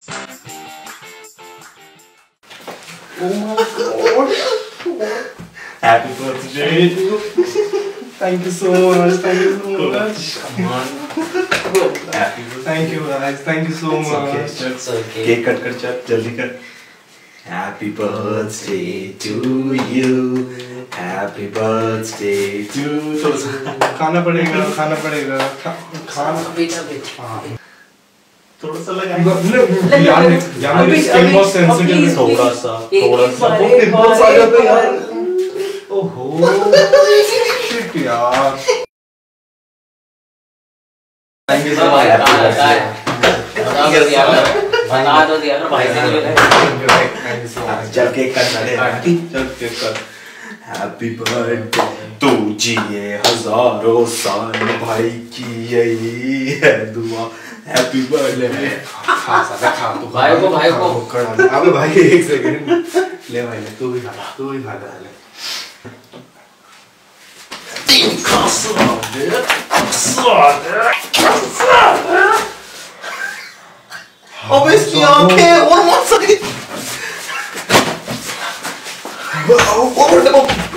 Oh my God. Happy birthday. Thank you so much. Thank you so much. Come on. Happy birthday. Thank you guys. Thank you so much. It's okay. Cake cut कर चल जल्दी कर. Happy birthday to you. Happy birthday to you. खाना पड़ेगा. खाना. थोड़ा सा लगा. यार मेरी स्किन बहुत सेंसिटिव है. थोड़ा सा. पिंपल्स आ जाते हैं यार. ओहो. शिट यार. Thank you so much. बना दो दिया ना भाई से. Thank you so much. चल केक कट चले. चल केक कट. Happy birthday तू जिए हजारों साल भाई की यही है दुआ. Happy birthday. खा तू. भाई को अबे भाई एक सेकंड ले भाई ले तू भी खा ले. अब इसकी आंखें और मत सके.